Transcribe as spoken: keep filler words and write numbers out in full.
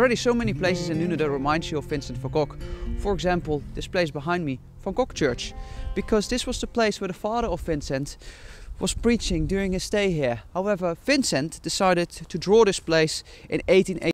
Already so many places in Nuenen that remind you of Vincent van Gogh. For example, this place behind me, Van Gogh Church, because this was the place where the father of Vincent was preaching during his stay here. However, Vincent decided to draw this place in eighteen eighty.